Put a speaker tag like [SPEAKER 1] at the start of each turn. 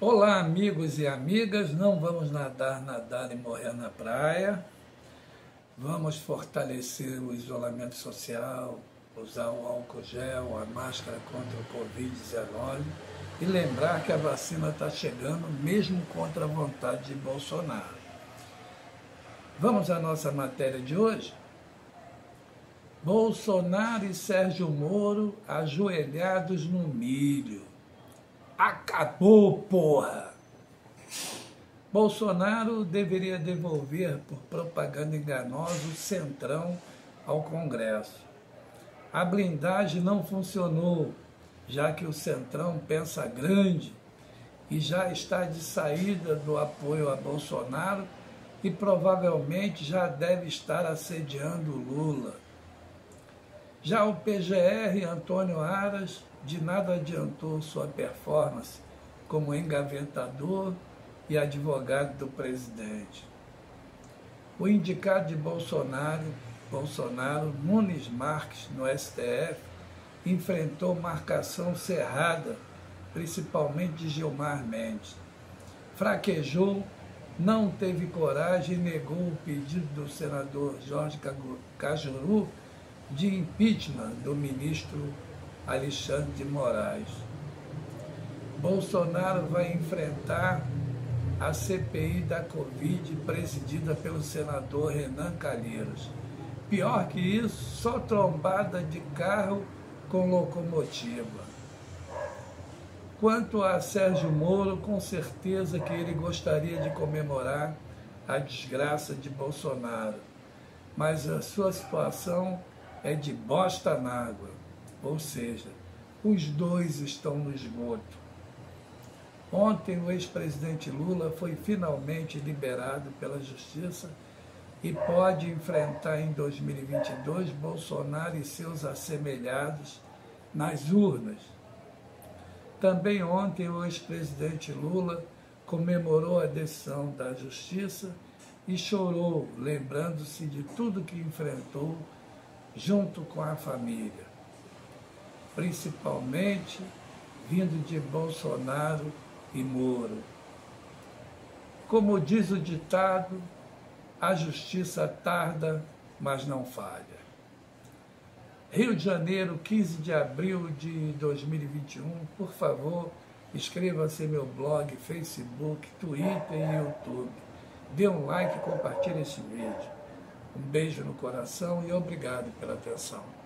[SPEAKER 1] Olá, amigos e amigas, não vamos nadar e morrer na praia. Vamos fortalecer o isolamento social, usar o álcool gel, a máscara contra o Covid-19 e lembrar que a vacina está chegando mesmo contra a vontade de Bolsonaro. Vamos à nossa matéria de hoje? Bolsonaro e Sérgio Moro ajoelhados no milho. Acabou, porra! Bolsonaro deveria devolver por propaganda enganosa o Centrão ao Congresso. A blindagem não funcionou, já que o Centrão pensa grande e já está de saída do apoio a Bolsonaro e provavelmente já deve estar assediando Lula. Já o PGR, Antônio Aras, de nada adiantou sua performance como engavetador e advogado do presidente. O indicado de Bolsonaro, Nunes Marques, no STF, enfrentou marcação cerrada, principalmente de Gilmar Mendes. Fraquejou, não teve coragem e negou o pedido do senador Jorge Cajuru de impeachment do ministro Alexandre de Moraes. Bolsonaro vai enfrentar a CPI da Covid presidida pelo senador Renan Calheiros. Pior que isso, só trombada de carro com locomotiva. Quanto a Sérgio Moro, com certeza que ele gostaria de comemorar a desgraça de Bolsonaro, mas a sua situação é de bosta na água, ou seja, os dois estão no esgoto. Ontem o ex-presidente Lula foi finalmente liberado pela Justiça e pode enfrentar em 2022 Bolsonaro e seus assemelhados nas urnas. Também ontem o ex-presidente Lula comemorou a decisão da Justiça e chorou, lembrando-se de tudo que enfrentou junto com a família, principalmente vindo de Bolsonaro e Moro. Como diz o ditado, a justiça tarda, mas não falha. Rio de Janeiro, 15 de abril de 2021. Por favor, inscreva-se em meu blog, Facebook, Twitter e YouTube. Dê um like e compartilhe esse vídeo. Um beijo no coração e obrigado pela atenção.